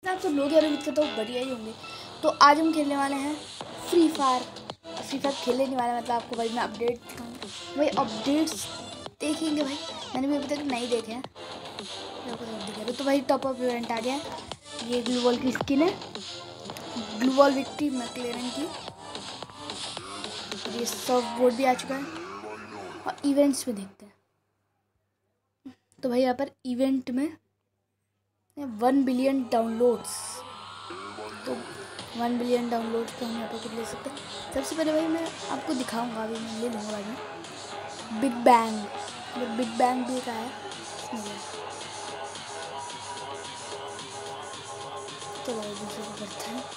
आप सब लोग यार उम्मीद तो बढ़िया ही होंगे। तो आज हम खेलने वाले हैं फ्री फायर। खेलने नहीं वाला मतलब आपको भाई मैं अपडेट दिखाऊंगा, भाई अपडेट्स देखेंगे भाई। मैंने भी अभी तक नहीं देखे हैं, तो भाई टॉप अप इवेंट आ गया है। ये ग्लू वॉल की स्किन है, ग्लू वॉल विक्ट्री मैकलेरन की। ये सब बोर्ड भी आ चुका है और इवेंट्स में देखते हैं। तो भाई यहाँ पर इवेंट में 1 बिलियन डाउनलोड्स, तो 1 बिलियन डाउनलोड तो हम यहाँ पर कुछ ले सकते हैं। सबसे पहले भाई मैं आपको दिखाऊंगा, अभी मैं ले लूँगा भाई में बिग बैंग। अगर बिग बैंग भी का है तो भाई दूसरे को करते हैं।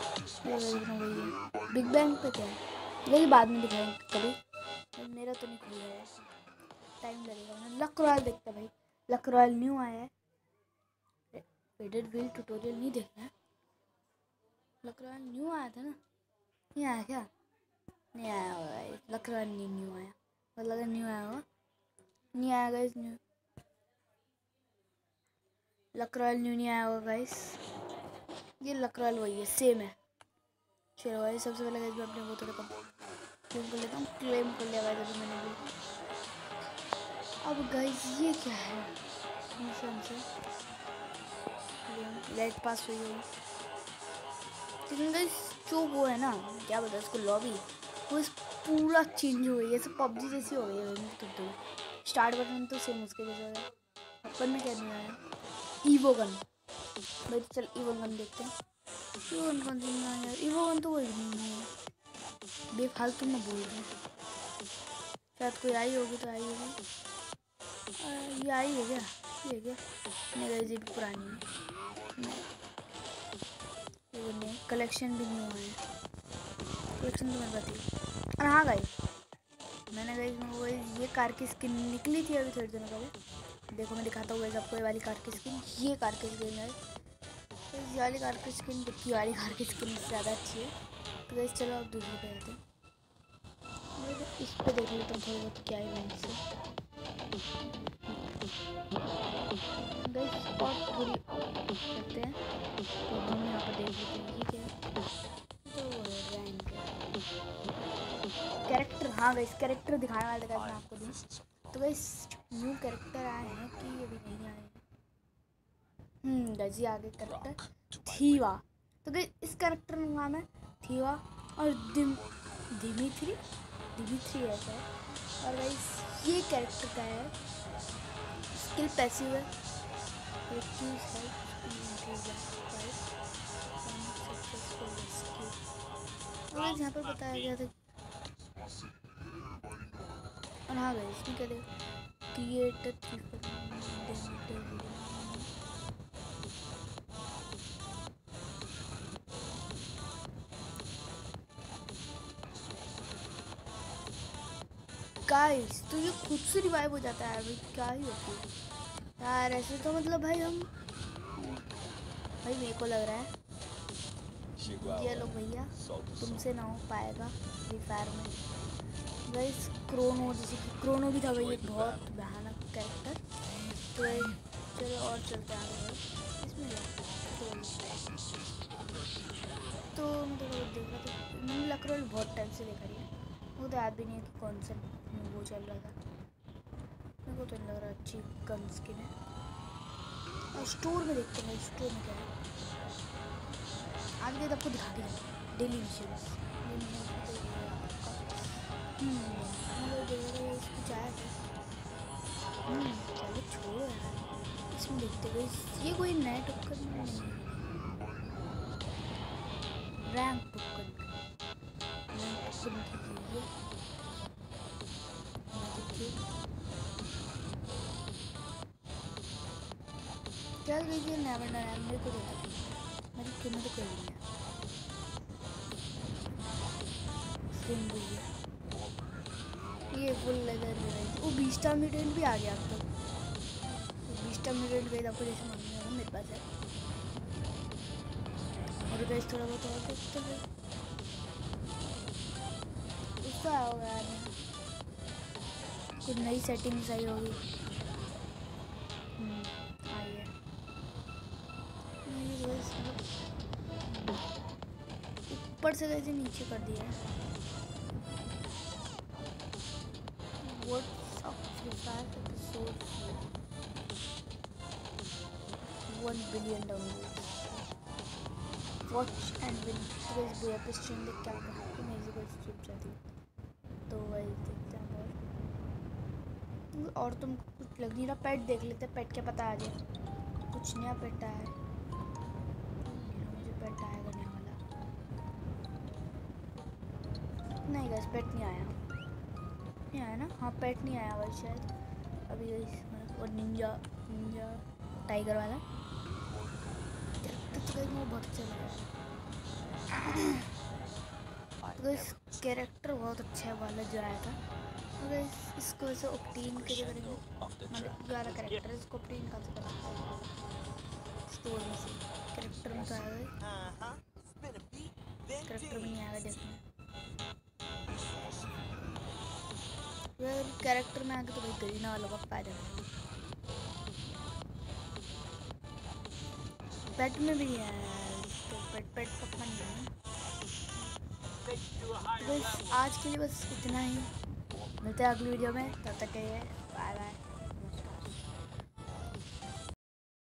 बिग बैंग पे क्या है वही बाद में दिखाएंगे कभी। मेरा तो नहीं खुल रहा है, टाइम लगेगा। लक रॉयल देखते हैं भाई, लक रॉयल न्यू आया है। फेडेड व्हील ट्यूटोरियल नहीं देखना है, लक रॉयल न्यू आया था ना, नहीं आया क्या? नहीं आया होगा भाई, लक रॉयल न्यू आया, मतलब न्यू आया होगा, नहीं आया guys. New luck royale new नहीं आया होगा गाइस। ये लक रॉयल वही है, सेम है। चलो भाई सबसे पहले गाइस मैं अपने वो थोड़ा क्लेम कर लेता हूँ। क्लेम कर लिया गाइस अभी मैंने भी। अब गाइस ये क्या है, मिशन से लाइट पास हुई है। लेकिन गाइस जो वो है ना, क्या बोलते हैं उसको, लॉबी, वो पूरा चेंज हो गई है, सब पबजी जैसी हो गई है। तो स्टार्ट बटन तो सेम उसके जैसा है। अपन में क्या नहीं आया, ईवो गन भाई। तो चल ईवो गन देखते हैं। ईवो गन कौन सी नहीं आया यार, ईवो गन तो वही नहीं है, बेफालतू में बोल रहे हैं। शायद कोई आई होगी तो आई होगी, ये आई है क्या? ये क्या नहीं गाइस, ये भी पुरानी है। नहीं कलेक्शन भी नहीं हुआ है, कलेक्शन तो मेरे पास थी। और हाँ गाइस मैंने गाइस ये कार की स्किन निकली थी अभी थोड़ी दिनों पहले। देखो मैं दिखाता हूँ गाइस आपको ये वाली कार की स्किन। ये कार की स्किन है, तो ये वाली कार की स्किन डिक्की वाली कार की स्किन से ज़्यादा अच्छी है। तो गाइस चलो अब दूसरे पे जाते हैं। इस पे देख लेते हैं थोड़ा बहुत क्या इवेंट्स है गाइस, और थोड़ी करते हैं। तो हम यहाँ पर देख लेते हैं ये क्या है, तो रैंक कैरेक्टर। हाँ गाइस कैरेक्टर दिखाने वाले गाइस मैं आपको दूँ तो गाइस न्यू कैरेक्टर आए हैं कि अभी नहीं आए हैं। गाइस ये आगे कैरेक्टर थीवा। तो गाइस इस कैरेक्टर का नाम है थीवा और दिमित्री ऐसा है। और गाइस ये कैरेक्टर का है स्किल पैसिव है, और यहाँ पर बताया गया था। और हाँ गाइस इसमें क्या देखो, क्रिएटर गाइस, तो ये खुद से रिवाइव हो जाता है भाई, क्या ही होती है यार ऐसे। तो मतलब भाई हम भाई मेरे को लग रहा है ये लोग भैया तुमसे ना हो पाएगा फ्री फायर में। गाइस क्रोनो, जैसे कि क्रोनो भी था भाई एक बहुत भयानक कैरेक्टर। तो चलो और चलते हैं आगे इसमें तो मतलब देख रहा था मैंने लक रॉयल बहुत टाइम से देखा रही है, वो तो याद भी नहीं है कि कौन सा वो चल रहा था। मेरे को तो नहीं लग रहा अच्छी गन स्किन है। और स्टोर में देखते हैं स्टोर में क्या है, आगे आपको दिखा दिया डेली मिशन। चलो छोड़ो यार, इसमें देखते हुए ये कोई नया टोकन नहीं है, रैंक टोकन क्या लीजिए नेवर नया मेरे को देता मेरी कीमत तो कर लिया सेम भैया। ये फुल लेदर दे रही, वो 20टा म्यूटेंट भी आ गया अब तक। 20टा म्यूटेंट गई आपको जैसे मालूम है मेरे पास है। और गैस थोड़ा बहुत और देखते हैं उसका आया होगा यार, कुछ नई सेटिंग्स आई होगी। आई है गाइस, ऊपर से कैसे नीचे कर दिया है। What's up free fire episode 1 billion downloads, watch and win press Budapest stream देख क्या करते हैं, मेरी कोई चुप जाती है तो वही देखते हैं। और तुम कुछ लग नहीं रहा, पेट देख लेते, पेट क्या पता आ जाए कुछ नया पेट आया है। मुझे पेट आएगा नया वाला, नहीं गाइस पेट नहीं आया, नहीं आया ना, हाँ पेट नहीं आया भाई शायद अभी। और निंजा निंजा टाइगर वाला तो गाइस मुझे बहुत अच्छा लगा। तो गाइस कैरेक्टर बहुत अच्छा है वाला जो आया था। तो गाइस इसको ऐसे ऑप्टेन कैसे करेंगे, मतलब 11 कैरेक्टर है, इसको ऑप्टेन कैसे करेंगे स्टोर में से। कैरेक्टर में तो आएगा, कैरेक्टर में नहीं आएगा देखने। कैरेक्टर में आगे तो भाई गरीना वालों का फायदा है। पेट में भी है तो पेट पक्का नहीं है। बस आज के लिए बस इतना ही, मिलते हैं अगली वीडियो में, तब तक के लिए बाय बाय।